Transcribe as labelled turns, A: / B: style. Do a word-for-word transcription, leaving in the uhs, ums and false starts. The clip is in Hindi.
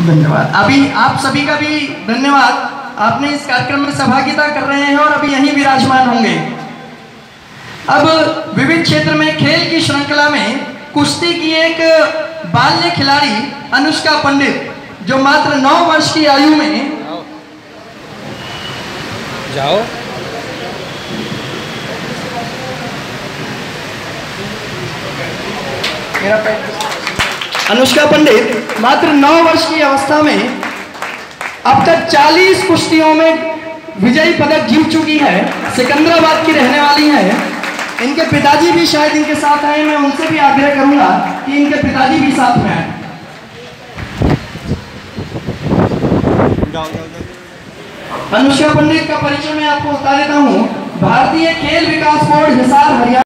A: धन्यवाद। अभी आप सभी का भी धन्यवाद, आपने इस कार्यक्रम में सहभागिता कर रहे हैं और अभी यहीं विराजमान होंगे। अब विविध क्षेत्र में खेल की श्रृंखला में कुश्ती की एक बाल्य खिलाड़ी अनुष्का पंडित, जो मात्र नौ वर्ष की आयु में
B: जाओ
A: मेरा अनुष्का पंडित मात्र नौ वर्ष की अवस्था में अब तक चालीस कुश्तियों में विजयी पदक जीत चुकी है। सिकंदराबाद की रहने वाली है। इनके पिताजी भी शायद इनके साथ आए, मैं उनसे भी आग्रह करूंगा कि इनके पिताजी भी साथ में आए। अनुष्का पंडित का परिचय मैं आपको बता देता हूं। भारतीय खेल विकास बोर्ड हिसार हरियाणा